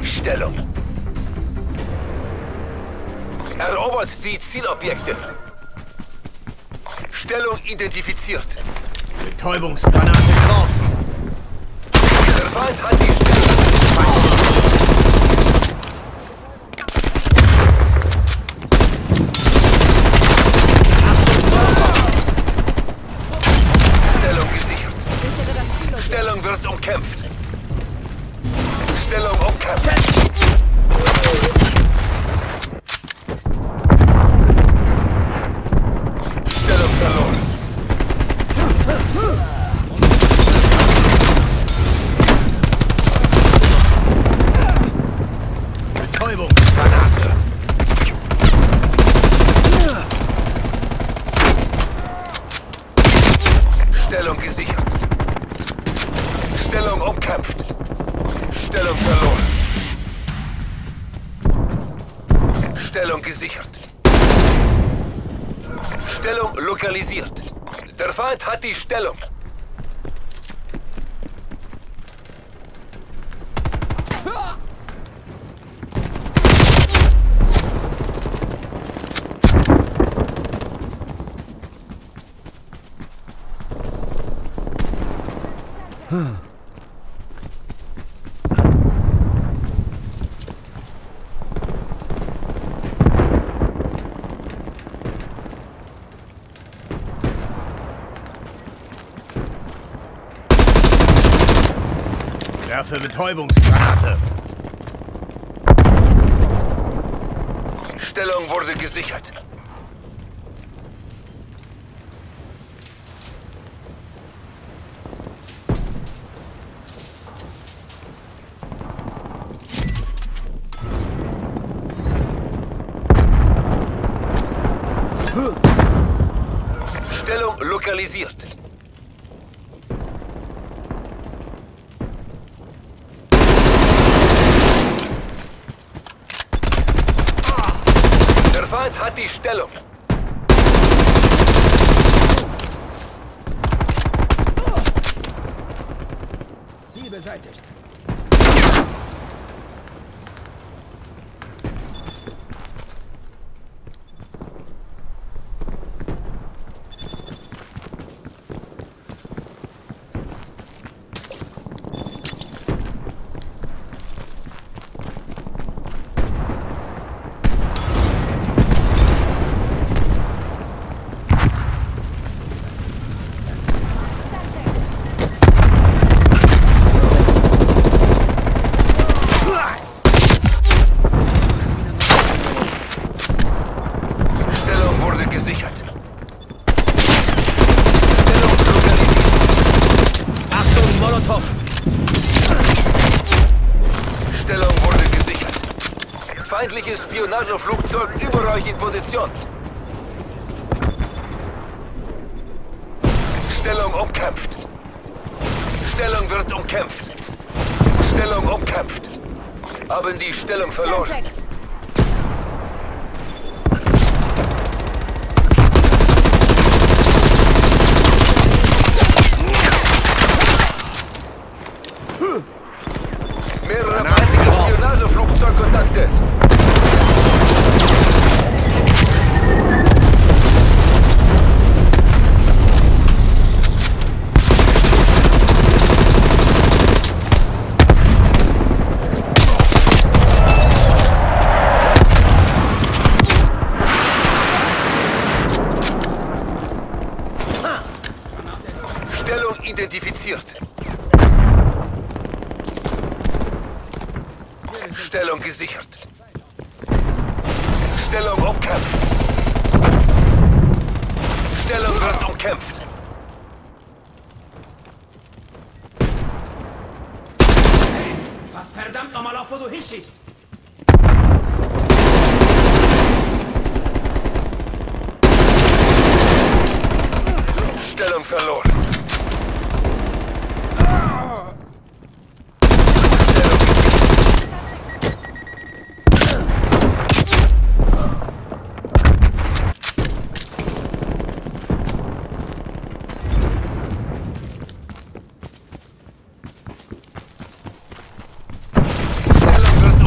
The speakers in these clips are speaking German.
Stellung. Erobert die Zielobjekte. Stellung identifiziert. Betäubungsgranate geworfen. Der Feind hat die Stellung. Stellung gesichert. Stellung wird umkämpft. Stellung umkämpft. Stellung verloren. Betäubungsgranate. Stellung gesichert. Stellung umkämpft. Stellung verloren. Stellung gesichert. Stellung lokalisiert. Der Feind hat die Stellung. Werfe Betäubungsgranate. Stellung wurde gesichert. Stellung lokalisiert. Der Feind hat die Stellung. Ziel beseitigt. Gesichert. Stellung lokalisiert. Achtung, Molotow! Stellung wurde gesichert. Feindliches Spionageflugzeug über euch in Position. Stellung umkämpft. Stellung wird umkämpft. Stellung umkämpft. Haben die Stellung verloren. Mehrere feindliche Spionageflugzeugkontakte. Stellung identifiziert. Stellung gesichert. Stellung umkämpft. Stellung wird umkämpft. Hey, pass verdammt nochmal auf, wo du hinschießt! Stellung verloren. Stellung wird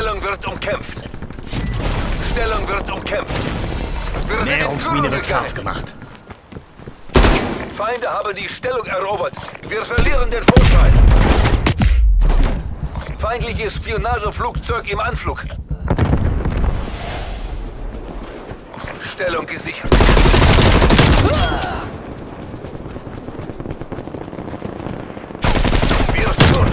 Stellung wird umkämpft. Stellung wird umkämpft. Wir sind in Näherungsmine Führung wird scharf gegangen. gemacht. Feinde haben die Stellung erobert. Wir verlieren den Vorteil. Feindliches Spionageflugzeug im Anflug. Stellung gesichert. Wir führen.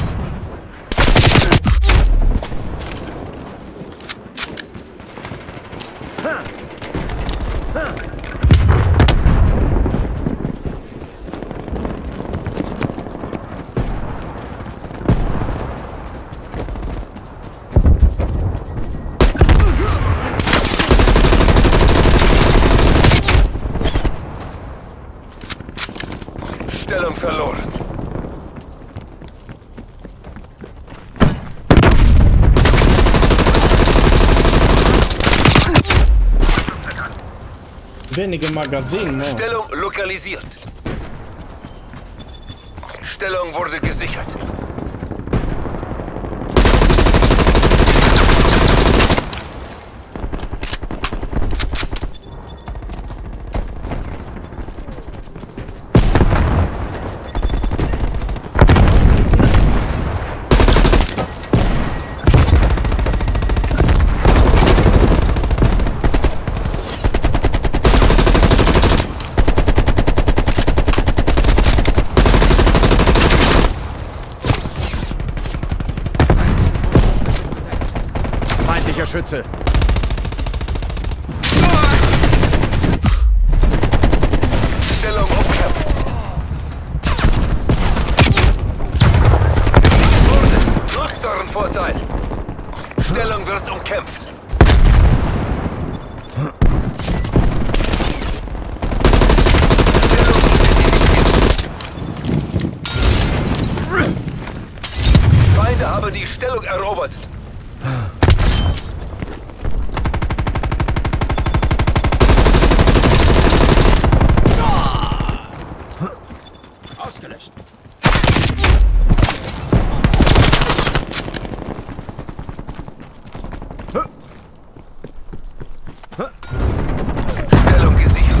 Stellung verloren. Wenige Magazine, ne? Stellung lokalisiert. Stellung wurde gesichert. Feindlicher Schütze. Stellung umkämpft. Nutzt euren Vorteil. Stellung wird umkämpft. Feinde haben die Stellung erobert. Ausgelöscht. Stellung gesichert.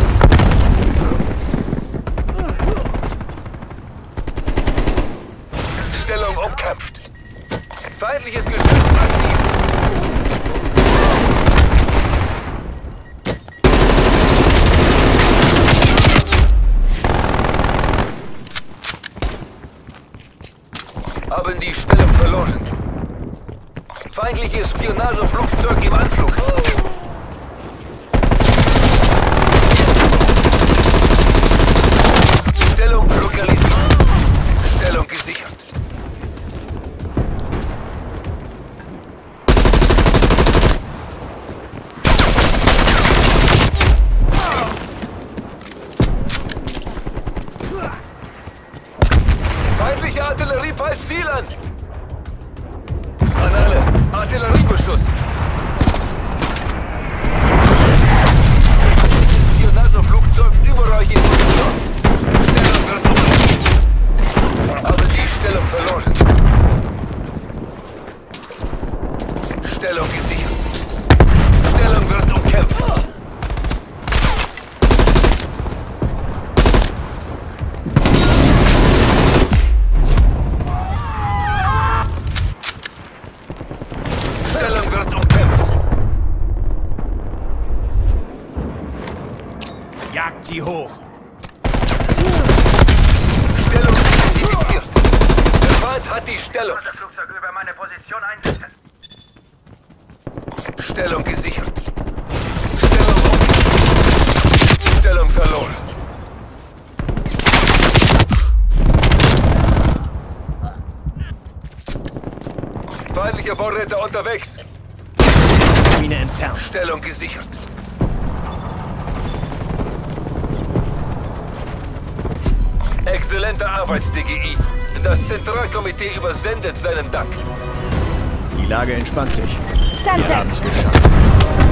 Stellung umkämpft. Feindliches Geschütz aktiv. Haben die Stellung verloren. Feindliches Spionageflugzeug im Anflug. Stellung lokalisiert. Stellung gesichert. Feindliche Artillerie peilt Ziel an. An alle. Artilleriebeschuss. Spionageflugzeug über euch in Position. Stellung wird umkämpft. Haben die Stellung verloren. Stellung gesichert. Stellung wird umkämpft. Stellung wird umkämpft. Jagt sie hoch. Stellung identifiziert. Der Feind hat die Stellung. Flugzeug über meine Position einsetzen. Stellung gesichert. Stellung umkämpft. Stellung verloren. Feindlicher Vorräter unterwegs. Mine entfernt. Stellung gesichert. Exzellente Arbeit, DGI. Das Zentralkomitee übersendet seinen Dank. Die Lage entspannt sich. Wir Semtex. haben's geschafft.